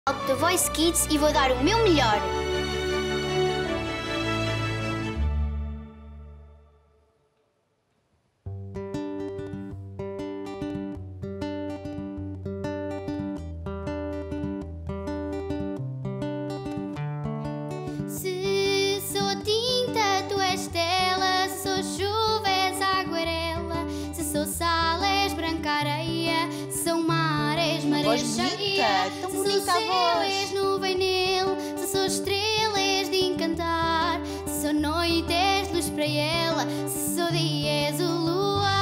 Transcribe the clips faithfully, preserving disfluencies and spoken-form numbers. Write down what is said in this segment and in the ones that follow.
The Voice Kids e vou dar o meu melhor. Se sou tinta, tu és tela. Se sou chuva, és aguarela. Se sou sal, és branca areia. Se sou mar, és maré cheia. Tão Se bonita sou a céu, voz. és nuvem nele. Se sou estrela, és de encantar. Se sou noite, és luz para ela. Se sou dia, és o luar.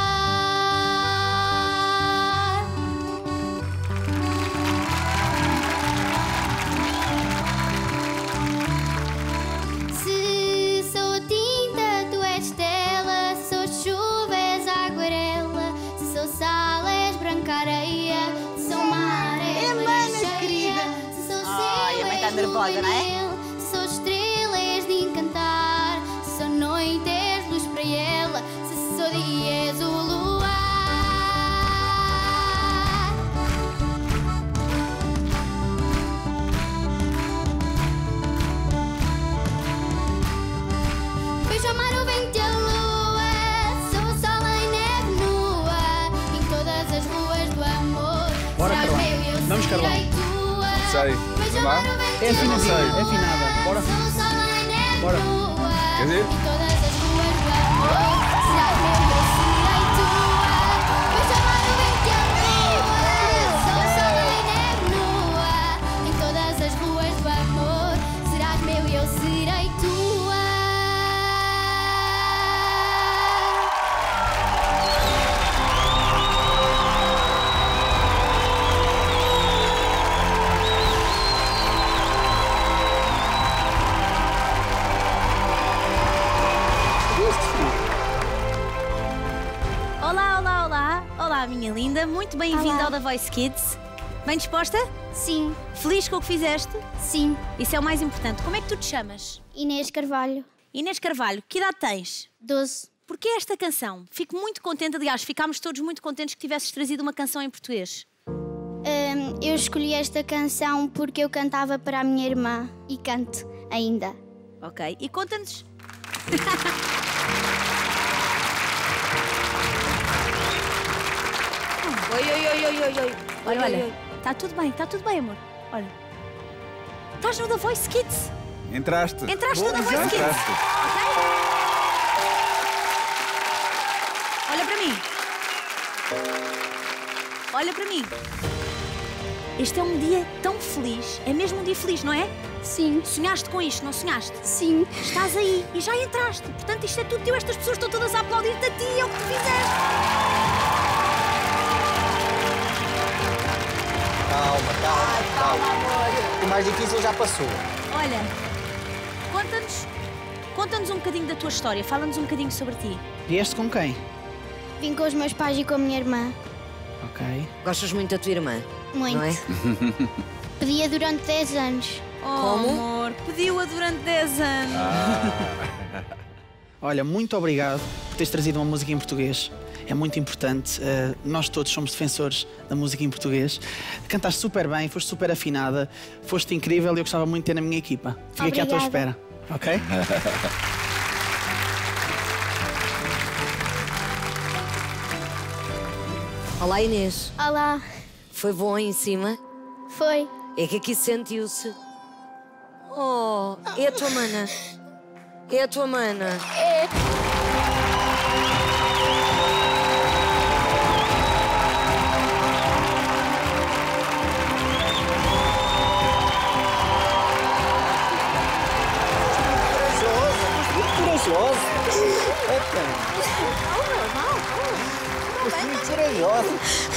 Se sou tinta, tu és tela. Se sou chuva, és aguarela. Se sou sal, és branca areia. Se sou mar, és É, maré mana, cheia. querida. Se sou Ai, céu, a mãe tá és nervosa, nuvem não é? nele. Se sou estrela, és de encantar. Se sou noite, és luz para ela. Se sou dia, és o luar. Beijo ao mar, o vento e a lua. Sou o sol em neve nua. Em todas as ruas do amor. Bora, Serás Carlão. meu e eu Vamos, Carlão. serei tua. Sei. Beijo ao Vamos lá? mar, o vento É e a afinadinho, lua. é afinada. Bora. Sou o sol em neve Bora. nua. Quer dizer? Em todas as ruas do amor. Serás meu e eu serei tua. Beijo ao mar, o vento e a lua. Sou o sol em neve nua. Em todas as ruas do amor. Serás meu e eu serei tua. Olá, olá, olá. Olá, minha linda. Muito bem-vinda Olá. ao The Voice Kids. Bem disposta? Sim, Feliz com o que fizeste? sim. Isso é o mais importante. Como é que tu te chamas? Inês Carvalho, Inês Carvalho, que idade tens? doze. Porquê esta canção? Fico muito contente, aliás, ficámos todos muito contentes que tivesses trazido uma canção em português. Hum, eu escolhi esta canção porque eu cantava para a minha irmã e canto ainda. Ok, e conta-nos. Oi, oi, oi, oi, oi, oi. Olha, Oi, olha, oi, oi. está tudo bem, está tudo bem, amor. Olha. Estás no The Voice Kids. Entraste. Entraste no The Voice Kids. Entraste. Ok? Olha para mim. Olha para mim. Este é um dia tão feliz. É mesmo um dia feliz, não é? Sim, Sonhaste com isto, não sonhaste? sim. Estás aí e já entraste. Portanto, isto é tudo teu. Estas pessoas estão todas a aplaudir-te a ti. É o que tu fizeste. Calma, calma, calma. O mais difícil já passou. Olha, conta-nos conta-nos um bocadinho da tua história. Fala-nos um bocadinho sobre ti. Vieste com quem? Vim com os meus pais e com a minha irmã. Ok. Gostas muito da tua irmã, Muito. não é? Pedia durante dez anos. Oh, Como? amor, pediu-a durante dez anos. Olha, muito obrigado por teres trazido uma música em português. É muito importante. Uh, nós todos somos defensores da música em português. Cantaste super bem, foste super afinada, foste incrível e eu gostava muito de ter na minha equipa. Fico aqui à tua Obrigada. espera, ok? Olá, Inês. Olá, Foi bom aí em cima? foi. É que aqui sentiu-se. Oh, é a tua mana. É a tua mana. Corajoso. Eita. Foste muito corajoso.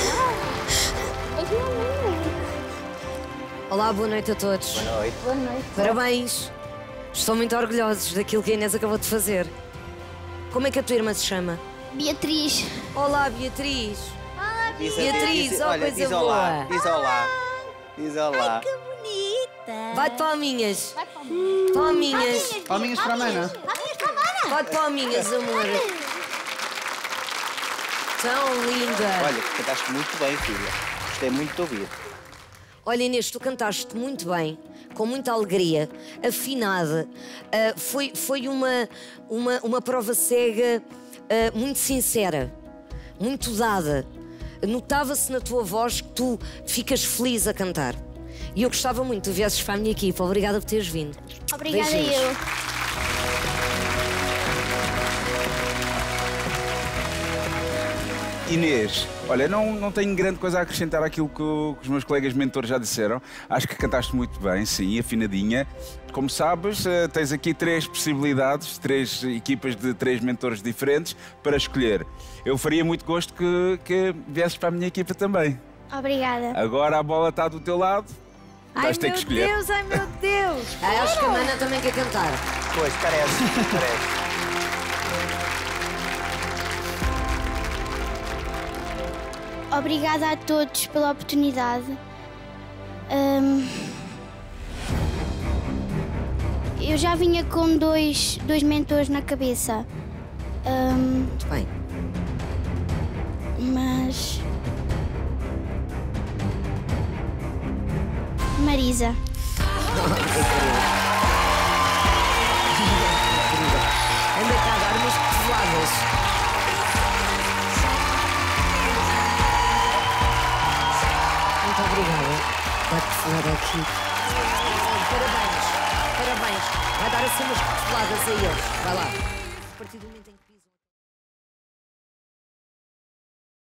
Olá, boa noite a todos. Boa noite. Boa noite. Parabéns. Estou muito orgulhosos daquilo que a Inês acabou de fazer. Como é que a tua irmã se chama? Beatriz. Olá, Beatriz. Diz- Beatriz, diz- oh, olha, coisa diz olá. boa. Diz olá. Diz olá. Que bonita. Vai de palminhas. Palminhas. Palminhas para a mana. Vai de palminhas, amor. Tão linda. Olha, cantaste muito bem, filha. Gostei muito de ouvir. Olha, Inês, tu cantaste muito bem, com muita alegria, afinada. Uh, foi foi uma, uma, uma prova cega uh, muito sincera, muito dada. Notava-se na tua voz que tu ficas feliz a cantar. E eu gostava muito que tu viesses para a minha equipa. Obrigada por teres vindo. Obrigada Beijinhos. eu. Inês, olha, não, não tenho grande coisa a acrescentar àquilo que, o- que os meus colegas mentores já disseram. Acho que cantaste muito bem, sim, afinadinha. Como sabes, eh, tens aqui três possibilidades, três equipas de três mentores diferentes para escolher. Eu faria muito gosto que, que viesses para a minha equipa também. Obrigada. Agora a bola está do teu lado, Ai, vais ter meu que escolher. Deus, ai, meu Deus. Ah, acho que a Mana também quer cantar. Pois, parece, parece. Obrigada a todos pela oportunidade. Hum, eu já vinha com dois, dois mentores na cabeça. Hum, Muito bem. mas. Marisa. Anda cá a dar umas cotoveladas. Muito obrigada. Vai cotovelada aqui. Parabéns. Parabéns. Vai dar assim umas cotoveladas a eles. Vai lá.